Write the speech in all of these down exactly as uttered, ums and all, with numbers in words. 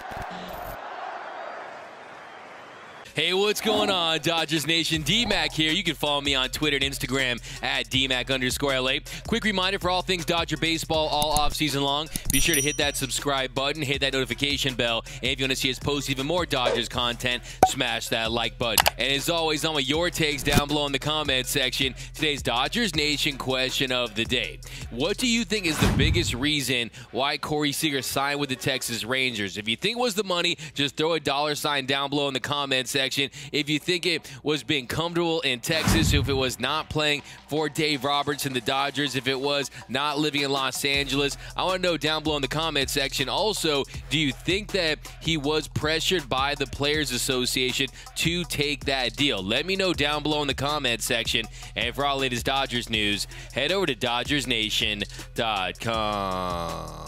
Hey, what's going on, Dodgers Nation? D-Mac here. You can follow me on Twitter and Instagram at D-Mac underscore L A. Quick reminder for all things Dodger baseball all off-season long, be sure to hit that subscribe button, hit that notification bell, and if you want to see us post even more Dodgers content, smash that like button. And as always, I want your takes down below in the comment section. Today's Dodgers Nation question of the day. What do you think is the biggest reason why Corey Seager signed with the Texas Rangers? If you think it was the money, just throw a dollar sign down below in the comment section. If you think it was being comfortable in Texas, if it was not playing for Dave Roberts and the Dodgers, if it was not living in Los Angeles, I want to know down below in the comment section. Also, do you think that he was pressured by the Players Association to take that deal? Let me know down below in the comment section. And for all latest Dodgers news, head over to Dodgers Nation dot com.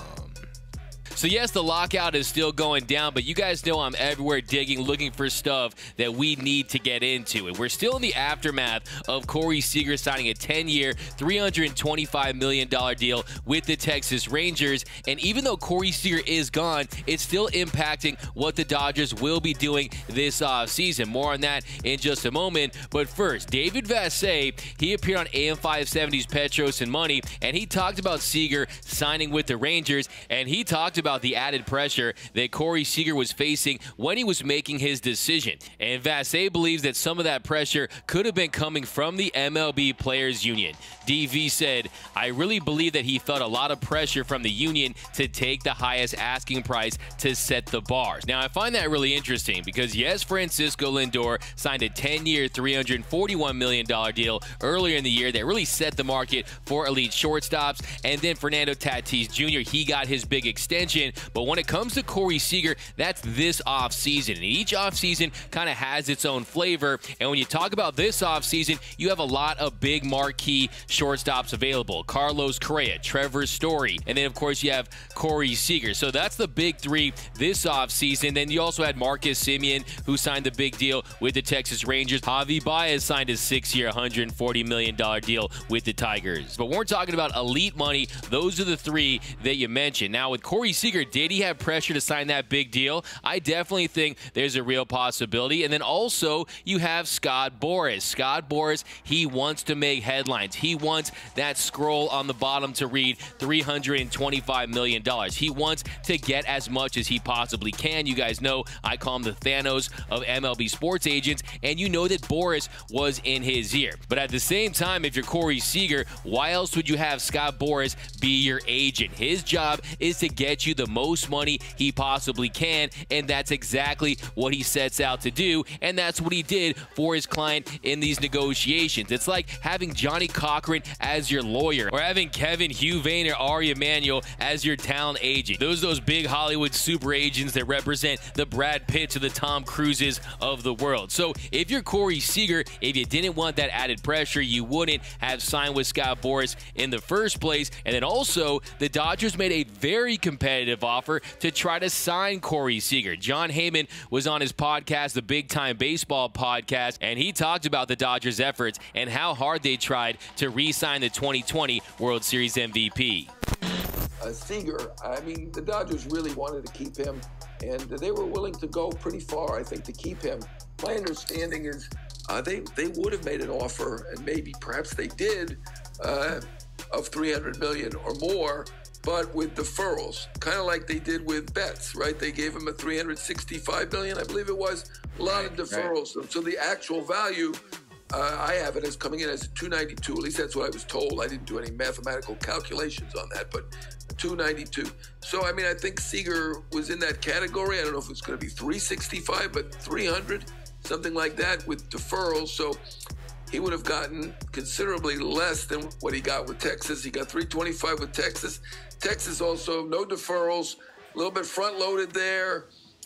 So yes, the lockout is still going down, but you guys know I'm everywhere digging, looking for stuff that we need to get into. And we're still in the aftermath of Corey Seager signing a ten-year, three hundred twenty-five million dollar deal with the Texas Rangers. And even though Corey Seager is gone, it's still impacting what the Dodgers will be doing this offseason. More on that in just a moment. But first, David Vassegh, he appeared on A M five seventy's Petros and Money, and he talked about Seager signing with the Rangers, and he talked about about the added pressure that Corey Seager was facing when he was making his decision. And Vassegh believes that some of that pressure could have been coming from the M L B Players Union. D V said, "I really believe that he felt a lot of pressure from the union to take the highest asking price to set the bars." Now, I find that really interesting because, yes, Francisco Lindor signed a ten-year, three hundred forty-one million dollar deal earlier in the year that really set the market for elite shortstops. And then Fernando Tatis Junior, he got his big extension. But when it comes to Corey Seager, that's this offseason. And each offseason kind of has its own flavor. And when you talk about this offseason, you have a lot of big marquee shortstops available. Carlos Correa, Trevor Story, and then, of course, you have Corey Seager. So that's the big three this offseason. Then you also had Marcus Semien, who signed the big deal with the Texas Rangers. Javi Baez signed a six-year, one hundred forty million dollar deal with the Tigers. But when we're talking about elite money, those are the three that you mentioned. Now, with Corey Seager, did he have pressure to sign that big deal? I definitely think there's a real possibility. And then also you have Scott Boras. Scott Boras, he wants to make headlines. He wants that scroll on the bottom to read three hundred twenty-five million dollars. He wants to get as much as he possibly can. You guys know I call him the Thanos of M L B sports agents, and you know that Boras was in his ear. But at the same time, if you're Corey Seager, why else would you have Scott Boras be your agent? His job is to get you the most money he possibly can, and that's exactly what he sets out to do, and that's what he did for his client in these negotiations. It's like having Johnny Cochran as your lawyer, or having Kevin Huvane or Ari Emanuel as your talent agent. Those those big Hollywood super agents that represent the Brad Pitts or the Tom Cruises of the world. So if you're Corey Seager, if you didn't want that added pressure, you wouldn't have signed with Scott Boras in the first place. And then also, the Dodgers made a very competitive offer to try to sign Corey Seager. Jon Heyman was on his podcast, the Big Time Baseball podcast, and he talked about the Dodgers' efforts and how hard they tried to re-sign the twenty twenty World Series M V P. Uh, Seager, I mean, the Dodgers really wanted to keep him, and they were willing to go pretty far, I think, to keep him. My understanding is uh, they, they would have made an offer, and maybe perhaps they did, uh, of three hundred million dollars or more, but with deferrals, kind of like they did with Betts, right? They gave him a three hundred sixty-five million dollars, I believe it was, a lot right, of deferrals. Right. So the actual value, uh, I have it as coming in as two ninety-two. At least that's what I was told. I didn't do any mathematical calculations on that, but two ninety-two. So, I mean, I think Seager was in that category. I don't know if it's going to be three sixty-five, but three hundred, something like that with deferrals. So he would have gotten considerably less than what he got with Texas. He got three twenty-five with Texas. Texas also, no deferrals, a little bit front-loaded there.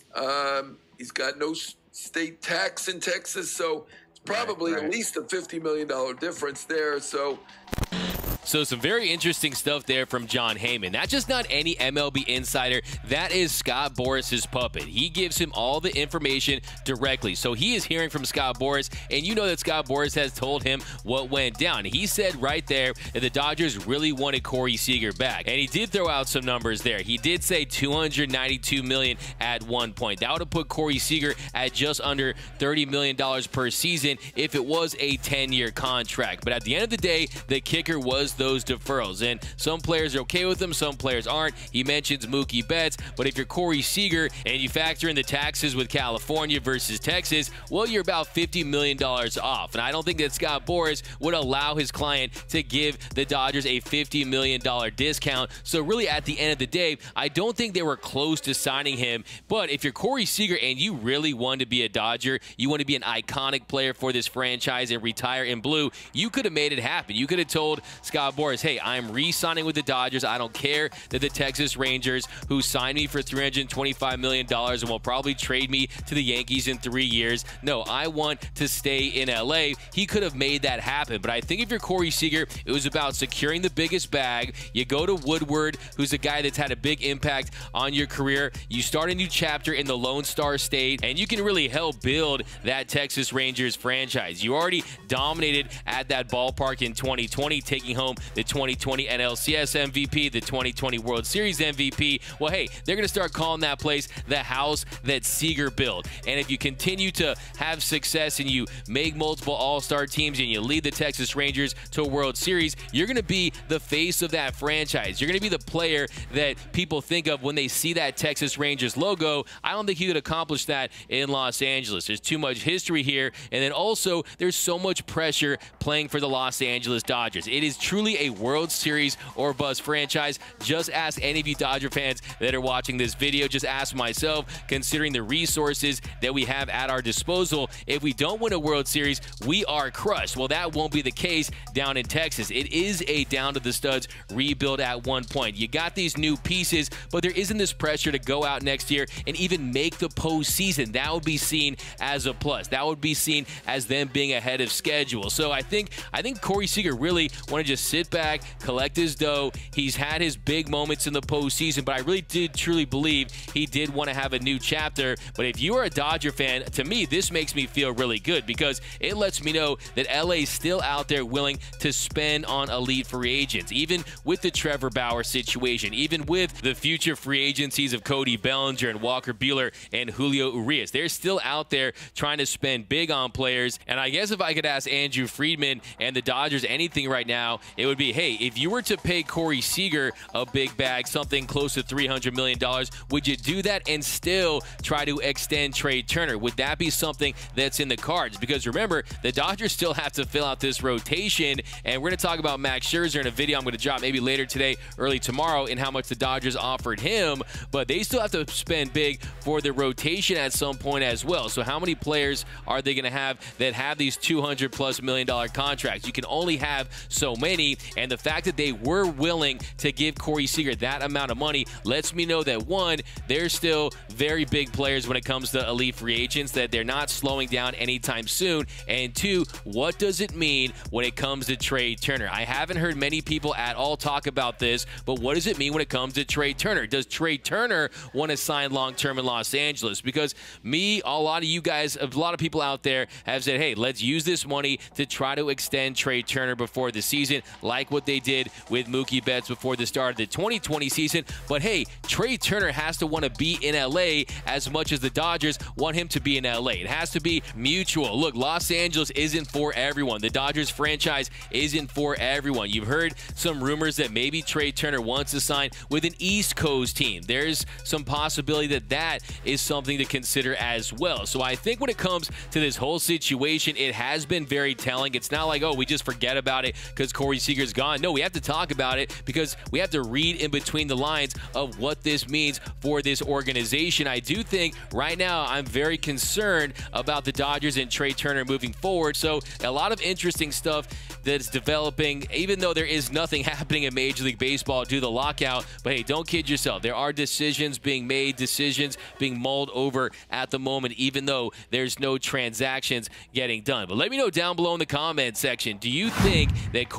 Um, he's got no state tax in Texas, so it's probably right, right. at least a fifty million dollar difference there. So So some very interesting stuff there from Jon Heyman. That's just not any M L B insider. That is Scott Boras's puppet. He gives him all the information directly. So he is hearing from Scott Boras, and you know that Scott Boras has told him what went down. He said right there that the Dodgers really wanted Corey Seager back, and he did throw out some numbers there. He did say two hundred ninety-two million dollars at one point. That would have put Corey Seager at just under thirty million dollars per season if it was a ten-year contract. But at the end of the day, the kicker was those deferrals, and some players are okay with them, some players aren't. He mentions Mookie Betts, but if you're Corey Seager and you factor in the taxes with California versus Texas, well, you're about fifty million dollars off. And I don't think that Scott Boras would allow his client to give the Dodgers a fifty million dollars discount. So really, at the end of the day, I don't think they were close to signing him. But if you're Corey Seager and you really want to be a Dodger, you want to be an iconic player for this franchise and retire in blue, you could have made it happen. You could have told Scott Boras, hey, I'm re-signing with the Dodgers. I don't care that the Texas Rangers, who signed me for three hundred twenty-five million dollars and will probably trade me to the Yankees in three years. No, I want to stay in L A. He could have made that happen. But I think if you're Corey Seager, it was about securing the biggest bag. You go to Woodward, who's a guy that's had a big impact on your career. You start a new chapter in the Lone Star State, and you can really help build that Texas Rangers franchise. You already dominated at that ballpark in twenty twenty, taking home the twenty twenty N L C S M V P, the twenty twenty World Series M V P. Well, hey, they're going to start calling that place the house that Seager built. And if you continue to have success and you make multiple all-star teams and you lead the Texas Rangers to a World Series, you're going to be the face of that franchise. You're going to be the player that people think of when they see that Texas Rangers logo. I don't think he could accomplish that in Los Angeles. There's too much history here. And then also, there's so much pressure playing for the Los Angeles Dodgers. It is truly a World Series or bust franchise. Just ask any of you Dodger fans that are watching this video. Just ask myself, considering the resources that we have at our disposal, if we don't win a World Series, we are crushed. Well, that won't be the case down in Texas. It is a down-to-the-studs rebuild at one point. You got these new pieces, but there isn't this pressure to go out next year and even make the postseason. That would be seen as a plus. That would be seen as them being ahead of schedule. So I think I think Corey Seager really want to just sit back, collect his dough. He's had his big moments in the postseason, but I really did truly believe he did want to have a new chapter. But if you are a Dodger fan, to me, this makes me feel really good because it lets me know that L A is still out there willing to spend on elite free agents, even with the Trevor Bauer situation, even with the future free agencies of Cody Bellinger and Walker Buehler and Julio Urias. They're still out there trying to spend big on players. And I guess if I could ask Andrew Friedman and the Dodgers anything right now, it would be, hey, if you were to pay Corey Seager a big bag, something close to three hundred million dollars, would you do that and still try to extend Trea Turner? Would that be something that's in the cards? Because remember, the Dodgers still have to fill out this rotation, and we're going to talk about Max Scherzer in a video I'm going to drop maybe later today, early tomorrow, and how much the Dodgers offered him, but they still have to spend big for the rotation at some point as well. So how many players are they going to have that have these two hundred plus million dollar contracts? You can only have so many, and the fact that they were willing to give Corey Seager that amount of money lets me know that, one, they're still very big players when it comes to elite free agents, that they're not slowing down anytime soon, and two, what does it mean when it comes to Trea Turner? I haven't heard many people at all talk about this, but what does it mean when it comes to Trea Turner? Does Trea Turner want to sign long-term in Los Angeles? Because me, a lot of you guys, a lot of people out there have said, hey, let's use this money to try to extend Trea Turner before the season, like what they did with Mookie Betts before the start of the twenty twenty season. But hey, Trea Turner has to want to be in L A as much as the Dodgers want him to be in L A. It has to be mutual. Look, Los Angeles isn't for everyone. The Dodgers franchise isn't for everyone. You've heard some rumors that maybe Trea Turner wants to sign with an East Coast team. There's some possibility that that is something to consider as well. So I think when it comes to this whole situation, it has been very telling. It's not like, oh, we just forget about it because Corey Seager's gone. No, we have to talk about it because we have to read in between the lines of what this means for this organization. I do think right now I'm very concerned about the Dodgers and Trea Turner moving forward. So a lot of interesting stuff that's developing, even though there is nothing happening in Major League Baseball due to the lockout. But hey, don't kid yourself. There are decisions being made, decisions being mulled over at the moment, even though there's no transactions getting done. But let me know down below in the comment section, do you think that Corey Seager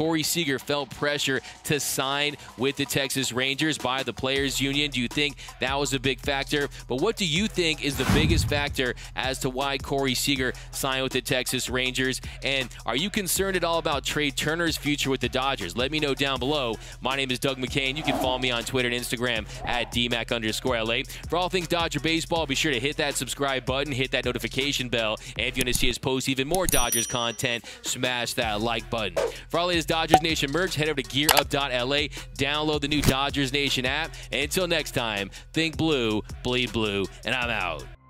Seager felt pressure to sign with the Texas Rangers by the Players Union? Do you think that was a big factor? But what do you think is the biggest factor as to why Corey Seager signed with the Texas Rangers? And are you concerned at all about Trea Turner's future with the Dodgers? Let me know down below. My name is Doug McCain. You can follow me on Twitter and Instagram at D Mac underscore L A. For all things Dodger baseball, be sure to hit that subscribe button, hit that notification bell, and if you want to see us post even more Dodgers content, smash that like button. For all latest Dodgers Nation merch, head over to gear up dot L A, download the new Dodgers Nation app, and until next time, think blue, bleed blue, and I'm out.